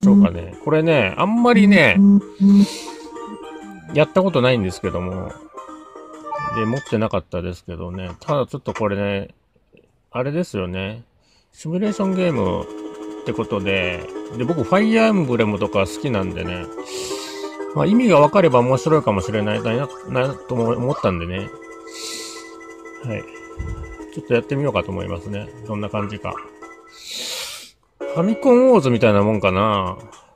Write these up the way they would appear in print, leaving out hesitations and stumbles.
そうかね。これね、あんまりね、やったことないんですけども、で、持ってなかったですけどね。ただちょっとこれね、あれですよね。シミュレーションゲームってことで、僕、ファイアーエムブレムとか好きなんでね、まあ意味が分かれば面白いかもしれないなと思ったんでね。はい。ちょっとやってみようかと思いますね。どんな感じか。ファミコンウォーズみたいなもんかな。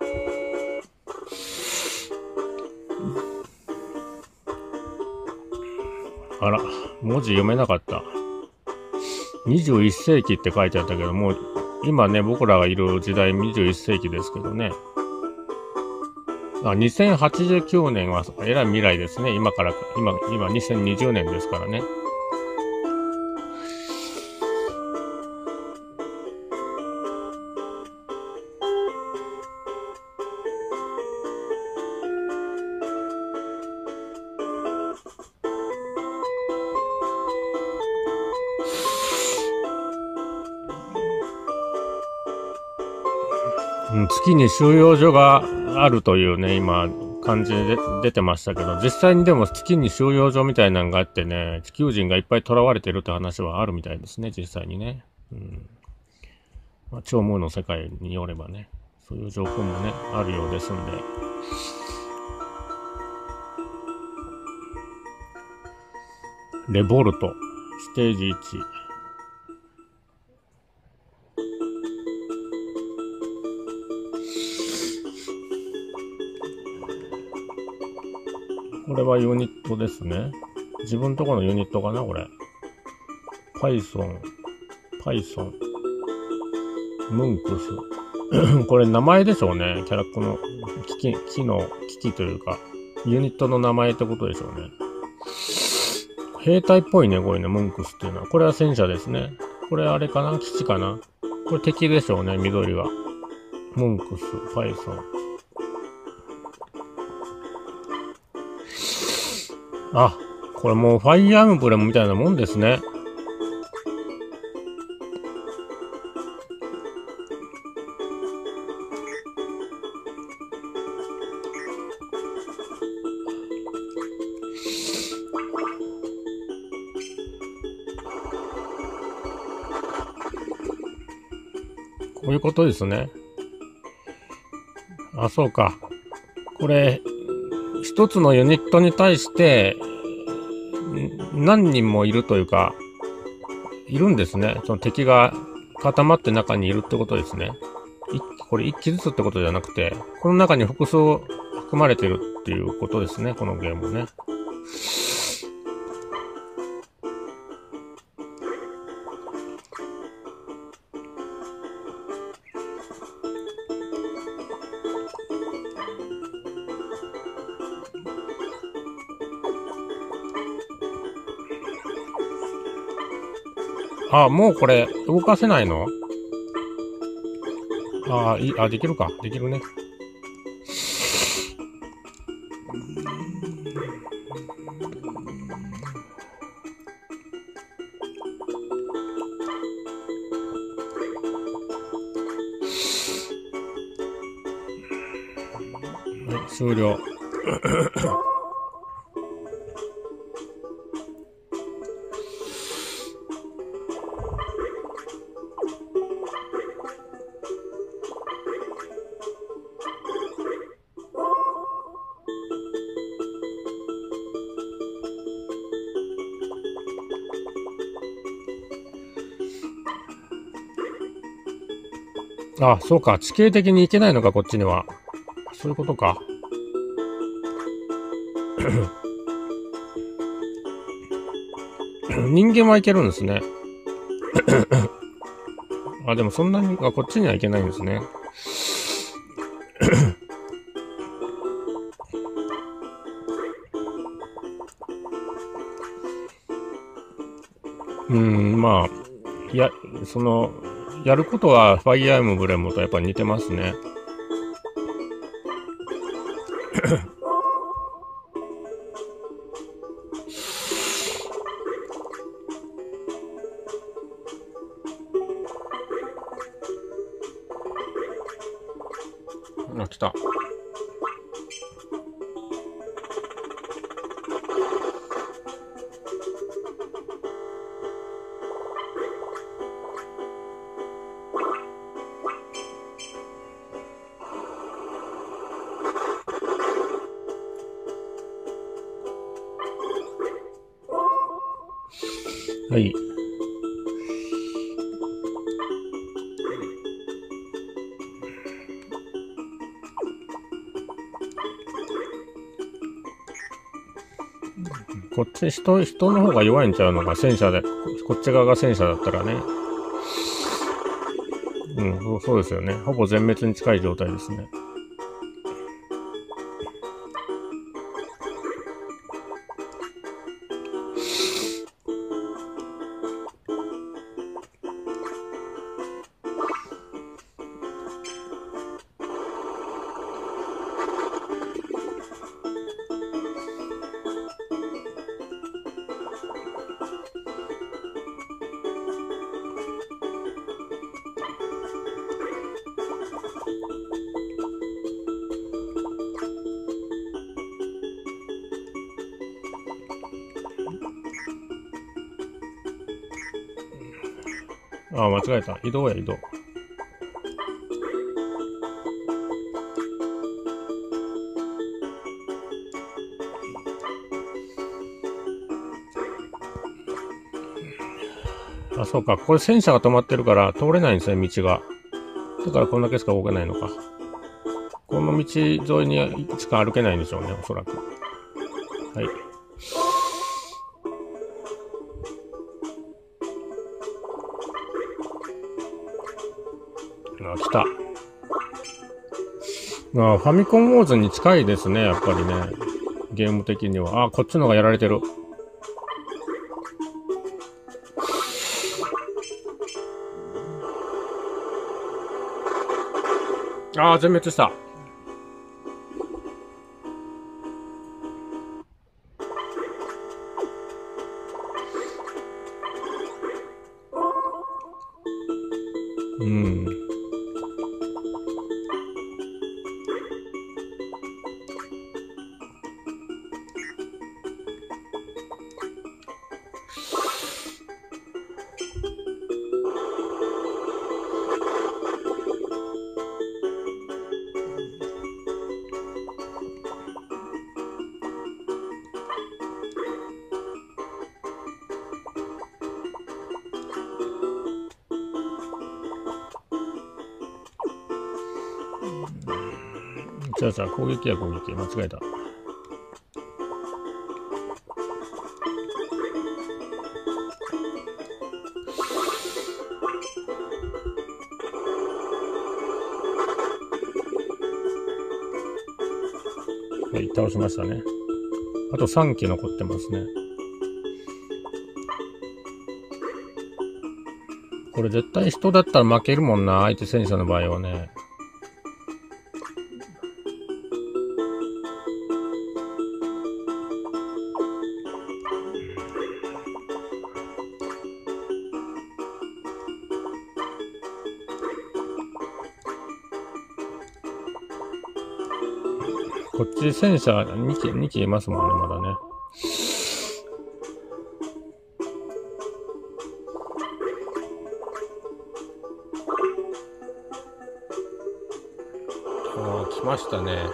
あら、文字読めなかった。21世紀って書いてあったけど、もう今ね、僕らがいる時代21世紀ですけどね。2089年はえらい未来ですね。今2020年ですからね。月に収容所があるというね、今、感じで出てましたけど、実際にでも月に収容所みたいなのがあってね、地球人がいっぱい囚われてるって話はあるみたいですね、実際にね。超夢の世界によればね、そういう情報もね、あるようですんで。レボルト、ステージ1。これはユニットですね。自分とこのユニットかな、これ。Python、ムンクス。これ名前でしょうね。キャラクの機器というか、ユニットの名前ってことでしょうね。兵隊っぽいね、こういうね、ムンクスっていうのは。これは戦車ですね。これあれかな、基地かな。これ敵でしょうね、緑は。ムンクス、Python。あ、これもうファイアームブレムみたいなもんですね。こういうことですね。あ、そうか。これ、一つのユニットに対して、何人もいるというか、いるんですね。その敵が固まって中にいるってことですね。これ一機ずつってことじゃなくて、この中に複数含まれてるっていうことですね。このゲームね。あ、もうこれ動かせないの？できるか。できるね。はい、終了。あ、そうか。地形的に行けないのか、こっちには。そういうことか。人間は行けるんですね。あ、でもそんなに、こっちには行けないんですね。まあ、やることはファイアーエムブレムとやっぱ似てますね。 あ、来た。はい。こっち人の方が弱いんちゃうのが戦車で、こっち側が戦車だったらね。うん、そうですよね。ほぼ全滅に近い状態ですね。あ、間違えた。移動や、移動。あ、そうか。これ戦車が止まってるから通れないんですね、道が。だからこんだけしか動けないのか。この道沿いにしか歩けないんでしょうね、おそらく。はい。あ、来た。あ、ファミコンウォーズに近いですね、やっぱりね。ゲーム的には。あ、こっちの方がやられてる。あ、全滅した。うん。じゃあ攻撃や攻撃。間違えた。はい、倒しましたね。あと3機残ってますね。これ絶対人だったら負けるもんな、相手戦車の場合はね。こっち戦車2機いますもんね、まだね。ああ、来ましたね。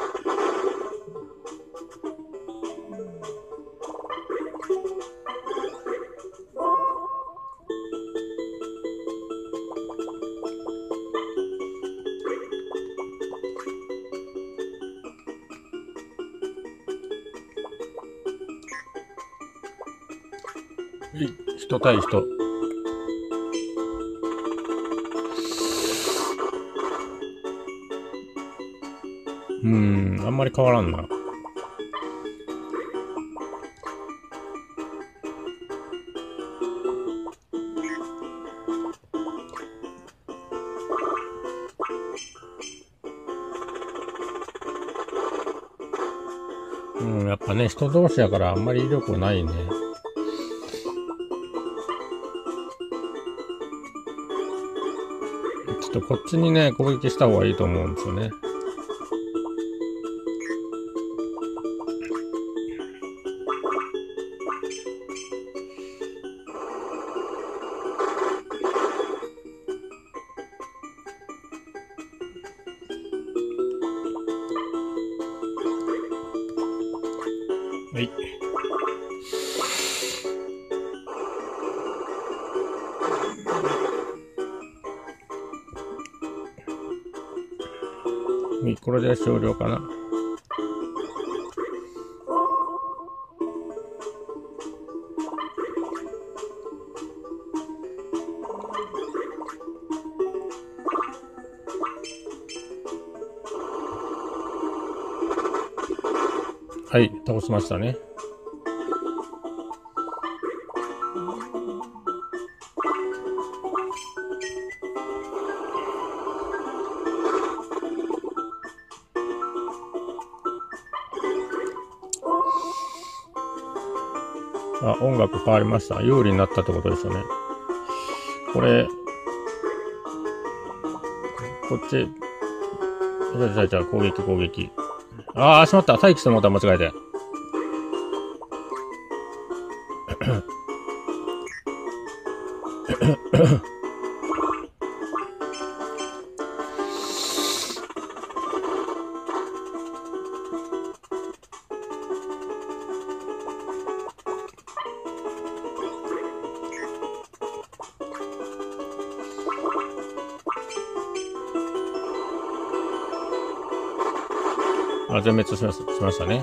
人対人。あんまり変わらんな。やっぱね、人同士やからあんまり威力ないね。ちょっとこっちにね、攻撃した方がいいと思うんですよね。 はい。はい、これで終了かな。はい、倒しましたね。あ、音楽変わりました。有利になったってことですよね。これ、こっち、じゃあ、攻撃。ああ、しまった。待機してもうた、間違えて。あ、全滅しましたね。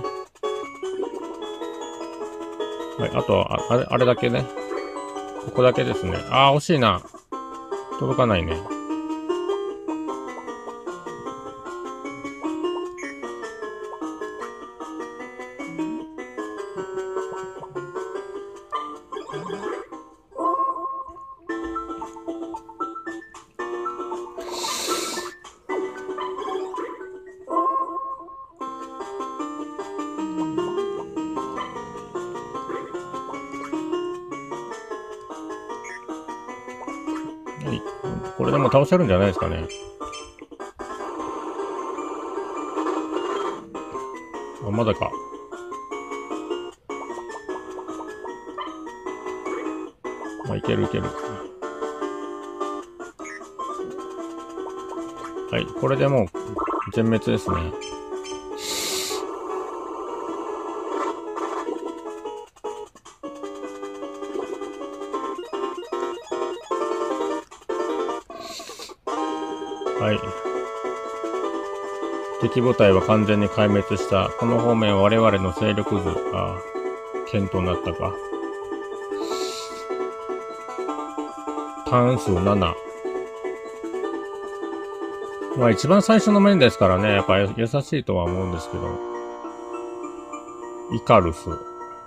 はい、あとは、あれだけね。ここだけですね。ああ、惜しいな。届かないね。はい。これでも倒せるんじゃないですかね。あ、まだか。まあ、いける。はい。これでもう、全滅ですね。はい。敵部隊は完全に壊滅した。この方面は我々の勢力図。ああ、検討になったか。ターン数7。まあ一番最初の面ですからね、やっぱ優しいとは思うんですけど。イカルス。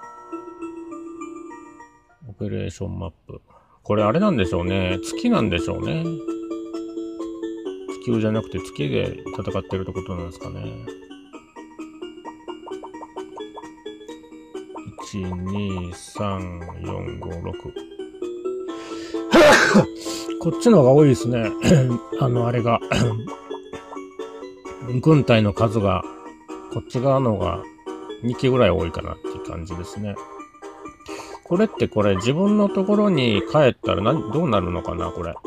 オペレーションマップ。これあれなんでしょうね。月なんでしょうね。地球じゃなくて月で戦ってるってことなんですかね。1、2、3、4、5、6。こっちの方が多いですね。あれが。軍隊の数が、こっち側の方が2機ぐらい多いかなっていう感じですね。これ自分のところに帰ったらどうなるのかなこれ。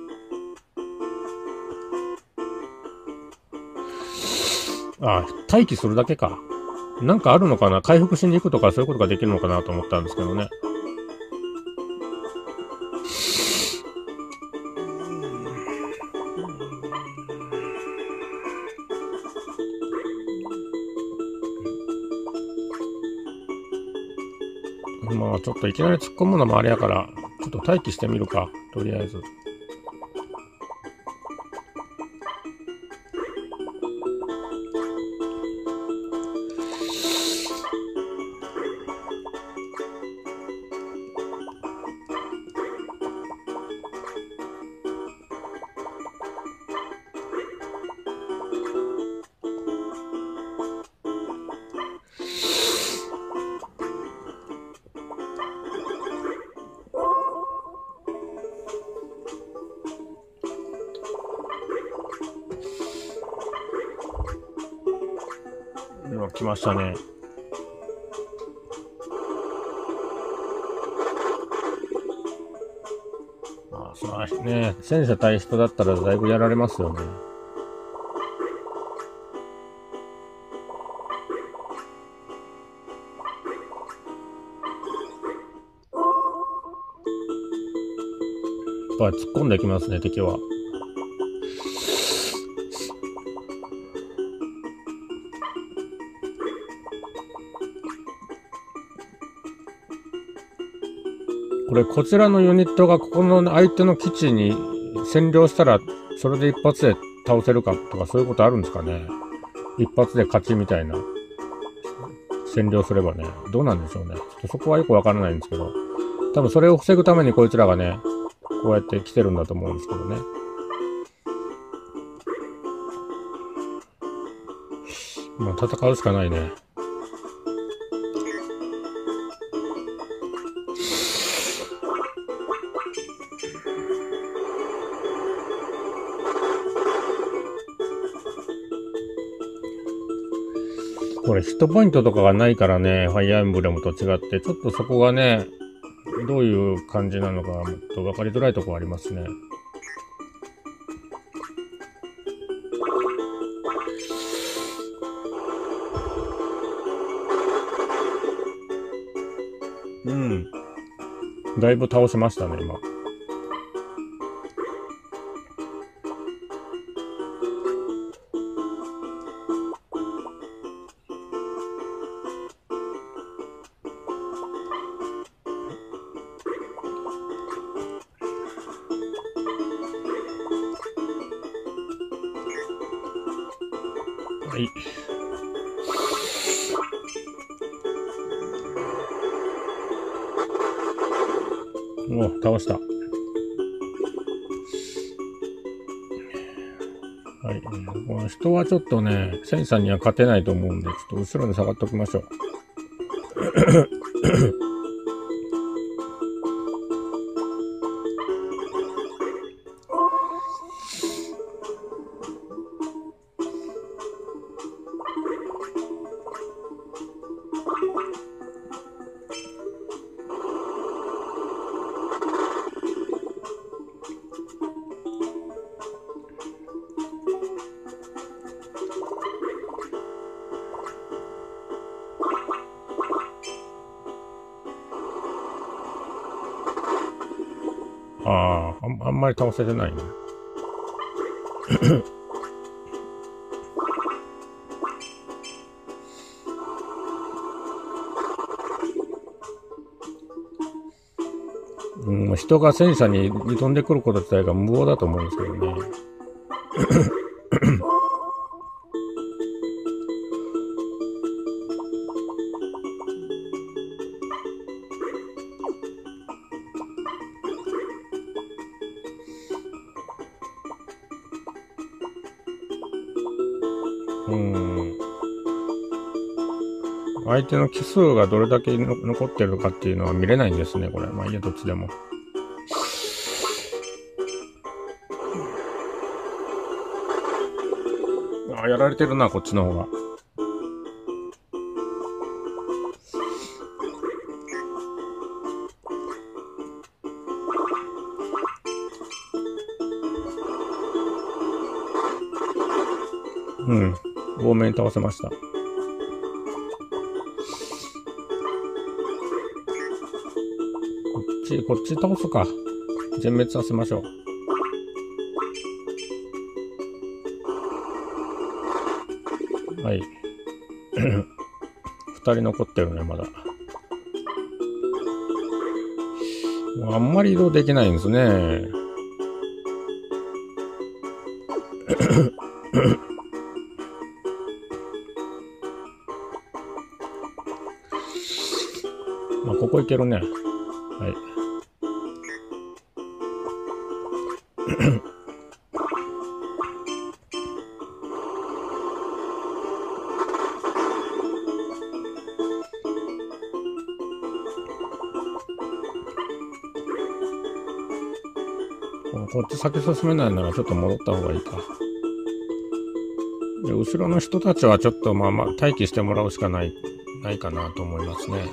あ、待機するだけか。なんかあるのかな、回復しに行くとかそういうことができるのかなと思ったんですけどね。まあちょっといきなり突っ込むのもあれやから、ちょっと待機してみるか。とりあえず。来ましたね。まあ、そらね、戦車対人だったらだいぶやられますよね。 ぱ突っ込んできますね、敵は。これ、こちらのユニットがここの相手の基地に占領したら、それで一発で倒せるかとかそういうことあるんですかね。一発で勝ちみたいな。占領すればね。どうなんでしょうね。ちょっとそこはよくわからないんですけど。多分それを防ぐためにこいつらがね、こうやって来てるんだと思うんですけどね。まあ戦うしかないね。これヒットポイントとかがないからね、ファイアーエンブレムと違って、ちょっとそこがね、どういう感じなのか、もっと分かりづらいところありますね。うん。だいぶ倒しましたね、今。はい。お、倒した。はい。この人はちょっとね、センさんには勝てないと思うんで、ちょっと後ろに下がっておきましょう。あんまり倒せてないね。うん、人が戦車に飛んでくること自体が無謀だと思うんですけどね。相手の奇数がどれだけ残ってるのかっていうのは見れないんですね、これ。まあいいや、どっちでも。あ、やられてるな、こっちの方が。うん。多めに倒せました。こっち倒すか。全滅させましょう。はい。二人残ってるね、まだ。あんまり移動できないんですね。まあ、ここいけるね。はい。こっち先進めないならちょっと戻った方がいいか。で、後ろの人たちはちょっとまあ待機してもらうしかないかなと思いますね。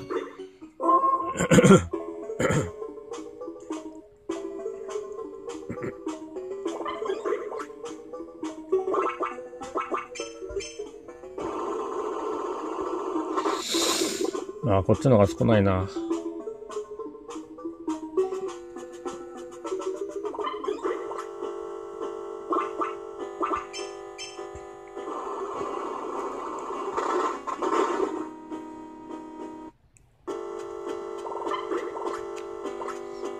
あ、こっちのが少ないな。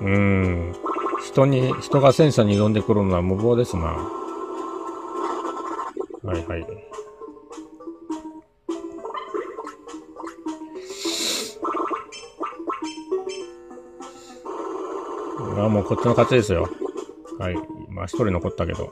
人が戦車に挑んでくるのは無謀ですな。はいはい。もうこっちの勝ちですよ。はい。まあ一人残ったけど。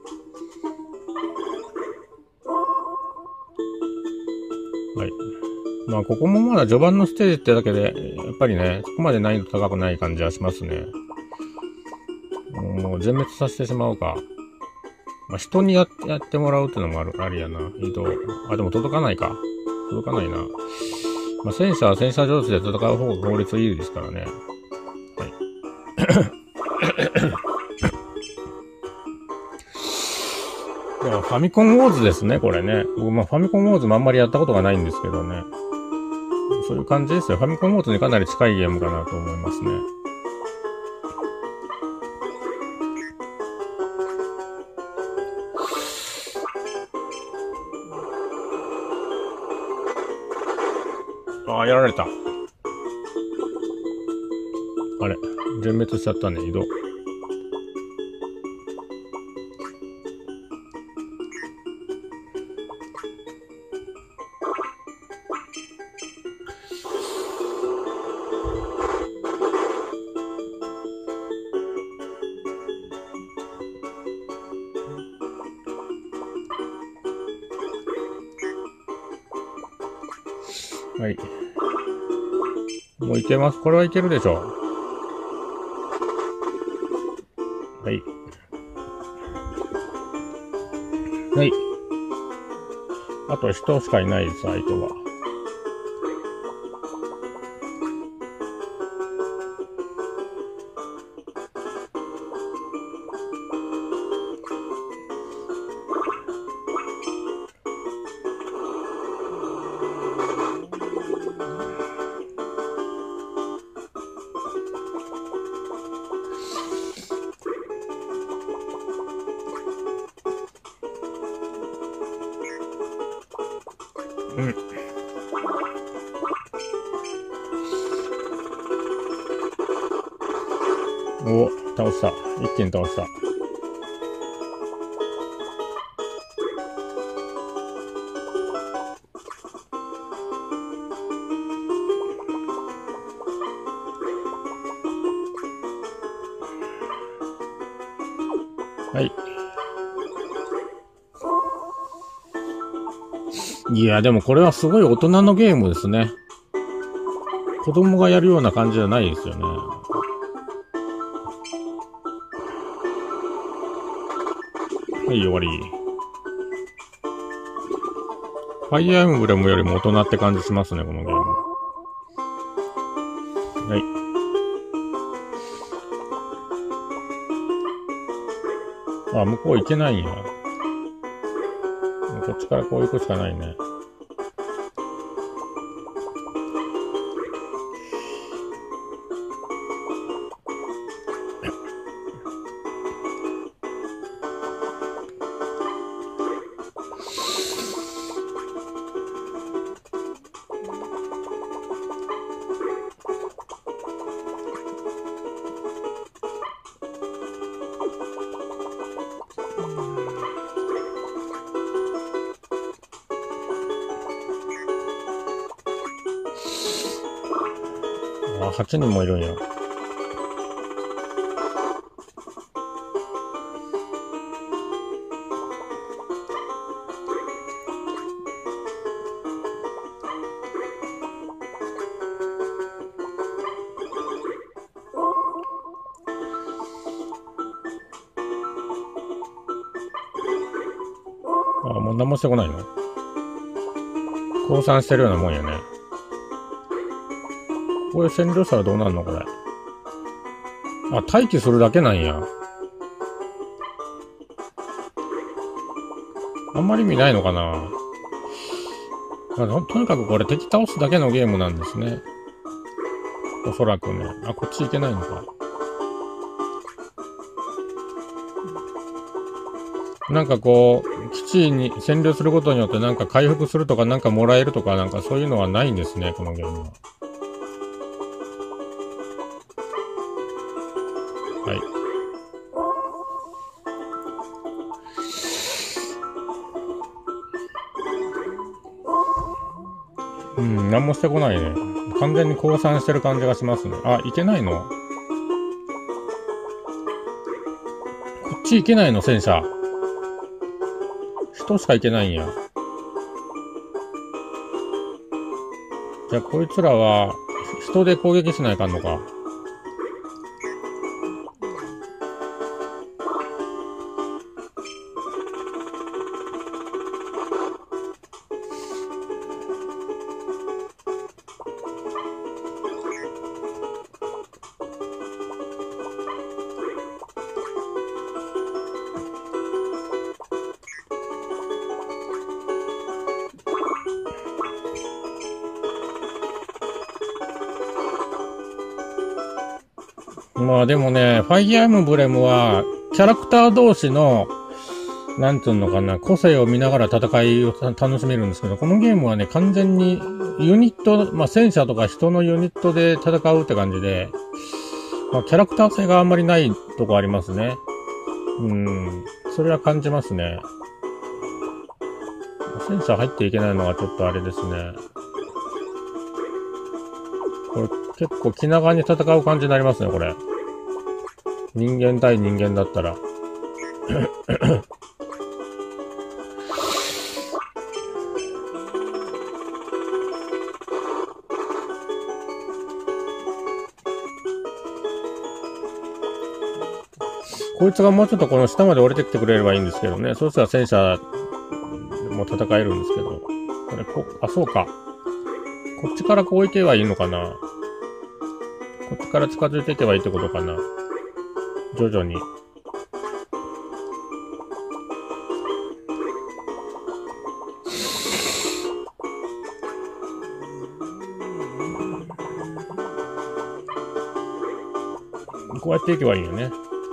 はい。まあここもまだ序盤のステージってだけで、やっぱりね、そこまで難易度高くない感じはしますね。もう全滅させてしまうか。まあ人にやってもらうっていうのもありやな。でも届かないか。届かないな。まあ戦車は戦車上手で戦う方が効率いいですからね。はい。ファミコンウォーズですね、これね。僕、ファミコンウォーズもあんまりやったことがないんですけどね。そういう感じですよ。ファミコンウォーズにかなり近いゲームかなと思いますね。やられた。あれ、全滅しちゃったね、移動。はい。もういけます。これはいけるでしょう。はい。はい。あと人しかいないです、相手は。倒した。一気に倒した。はい。いや、でもこれはすごい大人のゲームですね。子供がやるような感じじゃないですよね。はい、終わり。ファイアーエムブレムよりも大人って感じしますね、このゲーム。はい。向こう行けないんや。こっちからこう行くしかないね。8人もいるんや。もう何もしてこないの？降参してるようなもんやね。これ占領したらどうなるのこれ。待機するだけなんや。あんまり意味ないのかな。とにかくこれ敵倒すだけのゲームなんですね。おそらくね。こっち行けないのか。なんかこう、基地に占領することによってなんか回復するとかなんかもらえるとかなんかそういうのはないんですね、このゲームは。 はい。うん、何もしてこないね。完全に降参してる感じがしますね。あ、いけないの？こっち行けないの、戦車。人しか行けないんや。じゃあこいつらは、人で攻撃しないかんのか。まあでもね、ファイアーエムブレムは、キャラクター同士の、なんていうのかな、個性を見ながら戦いを楽しめるんですけど、このゲームはね、完全にユニット、まあ戦車とか人のユニットで戦うって感じで、まあキャラクター性があんまりないとこありますね。それは感じますね。戦車入っていけないのはちょっとあれですね。これ結構気長に戦う感じになりますね、これ。人間対人間だったら。こいつがもうちょっとこの下まで降りてきてくれればいいんですけどね。そうしたら戦車も戦えるんですけど。これあ、そうか。こっちからこう行けばいいのかな。こっちから近づいていけばいいってことかな。徐々に。こうやっていけばいいよね。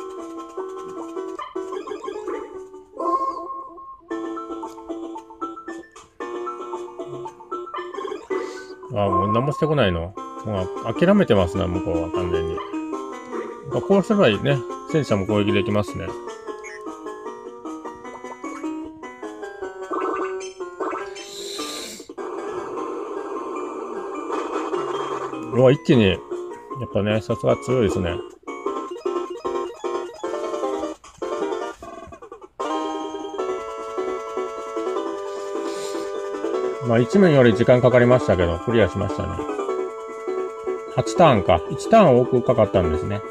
あ、もう何もしてこないの。もう諦めてますな、向こうは完全に。こうすればいいね。戦車も攻撃できますね。うわ、一気に、やっぱね、さすが強いですね。まあ1面より時間かかりましたけど、クリアしましたね。8ターンか。1ターン多くかかったんですね。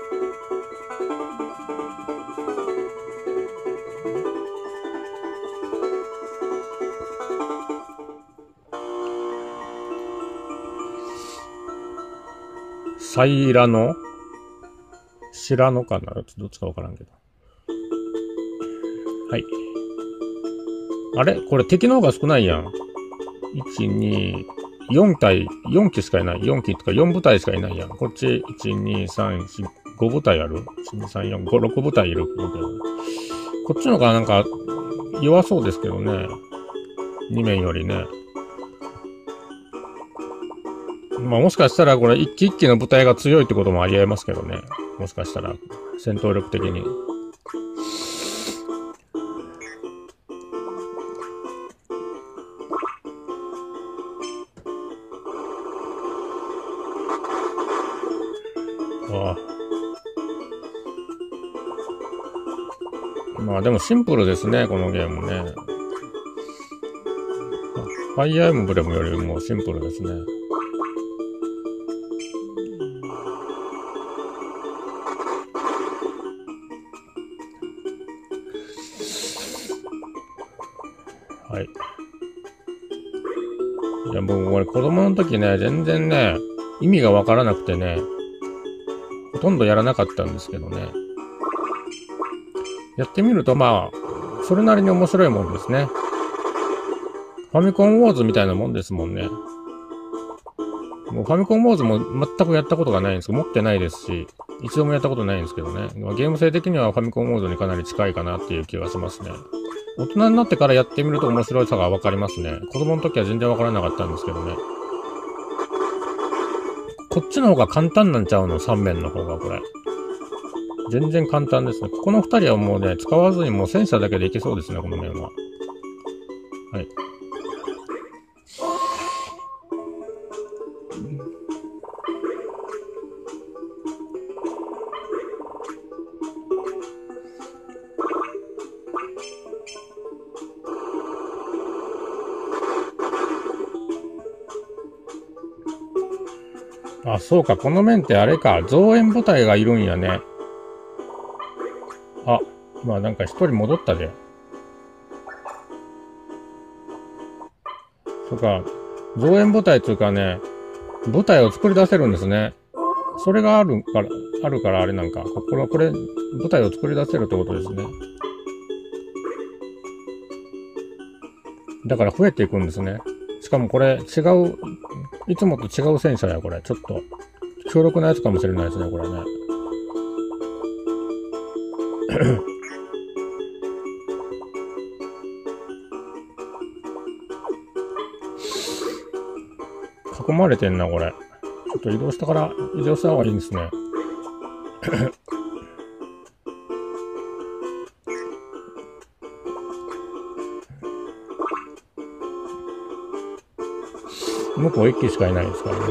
サイラノシラノかな、どっちかわからんけど。はい。あれこれ敵の方が少ないやん。1、2、4体、4機しかいない。4機とか4部隊しかいないやん。こっち、1、2、3、4、5部隊ある ?1、2、3、4、5、6部隊いる。こっちの方がなんか弱そうですけどね。2面よりね。まあもしかしたらこれ一機一機の部隊が強いってこともありえますけどね。もしかしたら戦闘力的に。ああ。まあでもシンプルですね、このゲームね。ファイアーエムブレムよりもシンプルですね。はい。いや、僕、これ子供の時ね、全然ね、意味がわからなくてね、ほとんどやらなかったんですけどね。やってみると、まあ、それなりに面白いもんですね。ファミコンウォーズみたいなもんですもんね。もうファミコンウォーズも全くやったことがないんですけど、持ってないですし、一度もやったことないんですけどね。ゲーム性的にはファミコンウォーズにかなり近いかなっていう気がしますね。大人になってからやってみると面白さがわかりますね。子供の時は全然わからなかったんですけどね。こっちの方が簡単なんちゃうの ?3 面の方がこれ。 全然簡単ですね。ここの2人はもうね、使わずにもう戦車だけでいけそうですね、この面は。はい。あ、そうか、この面ってあれか、増援部隊がいるんやね。あ、まあなんか一人戻ったで。そうか、増援部隊っていうかね、部隊を作り出せるんですね。それがあるからあれなんか。これ、部隊を作り出せるってことですね。だから増えていくんですね。しかもこれ違う、いつもと違う戦車や、これ。ちょっと、強力なやつかもしれないですね、これね。囲まれてんな、これ。ちょっと移動した方がいいんですね。向こう一機しかいないですからね。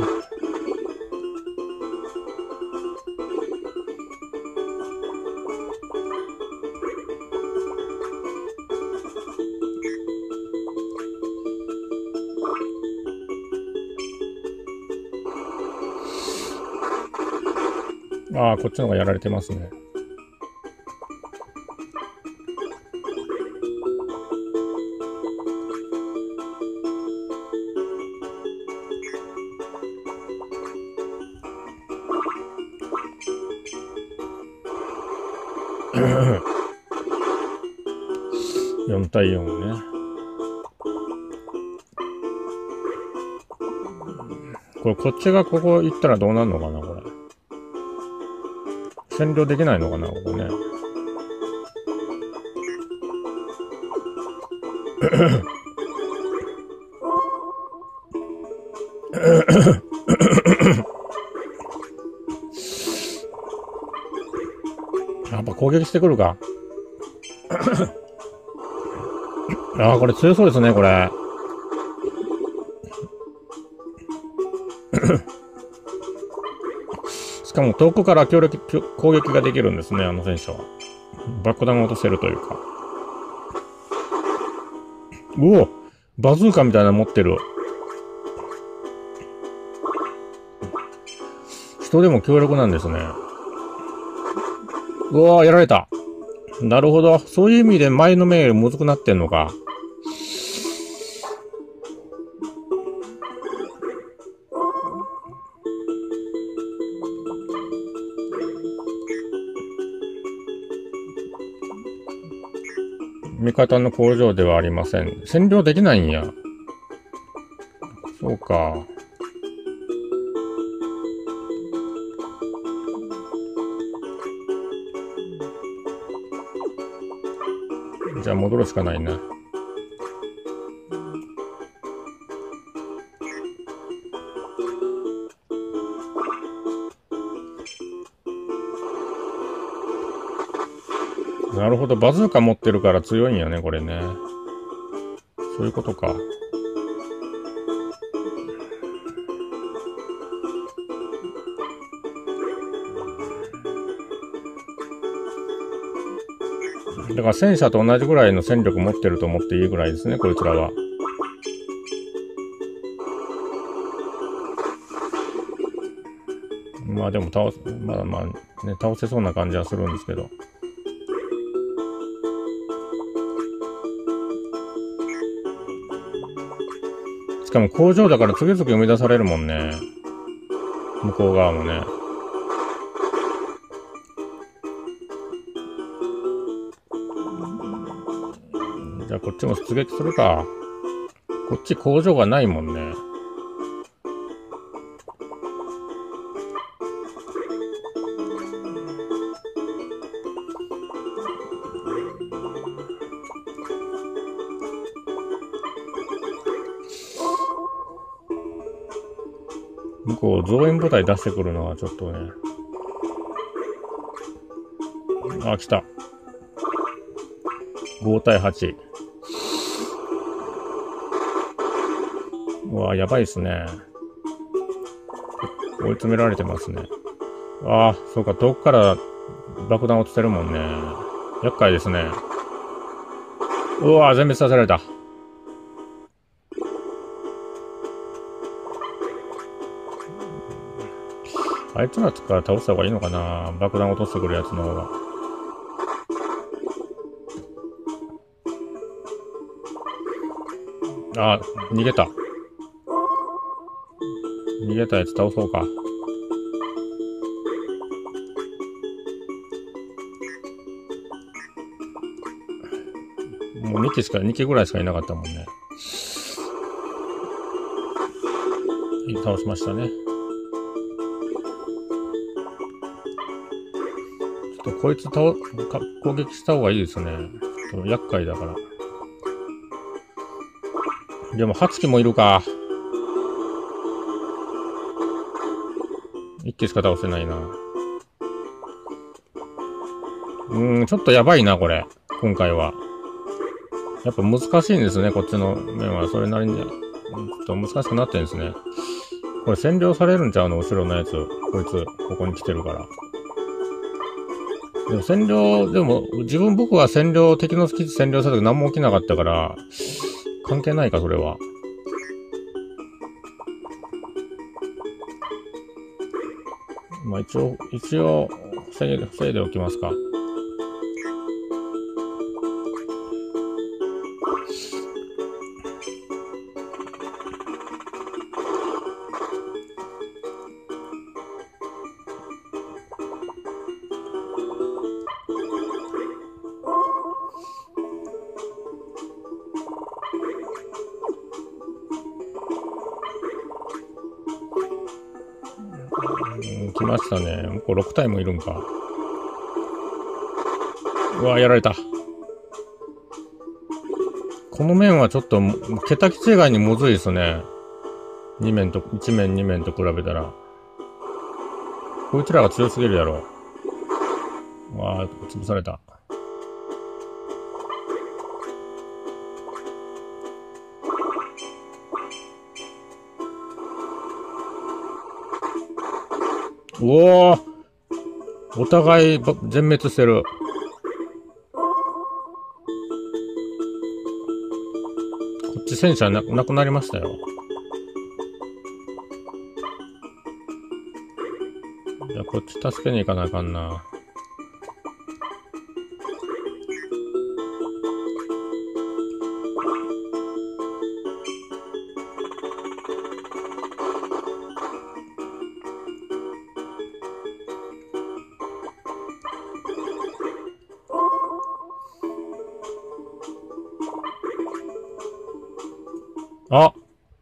ああ、こっちの方がやられてますね。4対4ね。こっちがここ行ったらどうなるのかな、これ。占領できないのかな、ここね。やっぱ攻撃してくるか。ああ、これ強そうですね、これ。しかも遠くから攻撃ができるんですね、あの戦車は。爆弾を落とせるというか。うお、バズーカみたいなの持ってる。人でも強力なんですね。うわー、やられた。なるほど。そういう意味で前の面よりむずくなってんのか。味方の工場ではありません。占領できないんや。そうか。じゃあ戻るしかないな。なるほど。バズーカ持ってるから強いんやね、これね。そういうことか。だから戦車と同じぐらいの戦力持ってると思っていいぐらいですね、こいつらは。まあでもまあね、倒せそうな感じはするんですけど。しかも工場だから次々生み出されるもんね。向こう側もね。じゃあこっちも出撃するか。こっち工場がないもんね。向こう増援部隊出してくるのはちょっとね。 あ、来た。5対8。うわ、やばいっすね。追い詰められてますね。ああ、そうか、遠くから爆弾落ちてるもんね。厄介ですね。うわ、全滅させられた。あいつらから倒した方がいいのかな、爆弾落としてくるやつの方が。あ、逃げた。逃げたやつ倒そうか。もう2機ぐらいしかいなかったもんね。倒しましたね。ちょっとこいつ攻撃した方がいいですね。ちょっと厄介だから。でも8機もいるか。1機しか倒せないな。ちょっとやばいな、これ。今回は。やっぱ難しいんですね、こっちの面は。それなりに。ちょっと難しくなってるんですね。これ占領されるんちゃうの、後ろのやつ。こいつ、ここに来てるから。でも僕は敵の基地占領した時何も起きなかったから、関係ないか、それは。まあ一応、防いでおきますか。来ましたね。向こう6体もいるんか。うわ、やられた。この面はちょっと、桁違いにむずいですね。1面2面と比べたら。こいつらが強すぎるやろ。うわあ、潰された。おお、お互い全滅してる。こっち戦車なくなりましたよ。じゃあこっち助けに行かなあかんな。あ、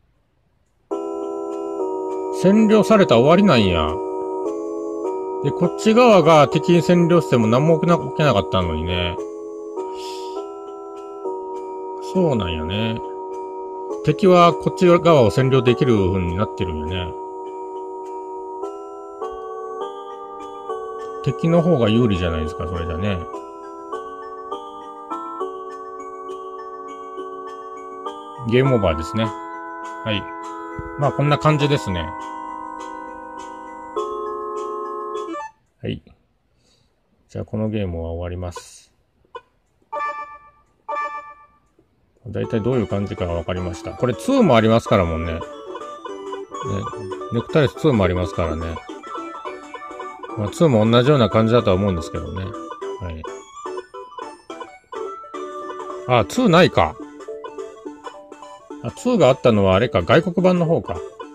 占領されたら終わりなんや。で、こっち側が敵に占領しても何も起きなかったのにね。そうなんやね。敵はこっち側を占領できる風になってるんよね。敵の方が有利じゃないですか、それじゃね。ゲームオーバーですね。はい。まあこんな感じですね。はい。じゃあこのゲームは終わります。だいたいどういう感じかわかりました。これ2もありますからもんね。ネクタリス2もありますからね。まあ、2も同じような感じだとは思うんですけどね。はい。あ、2ないか。あ、2があったのはあれか、外国版の方か。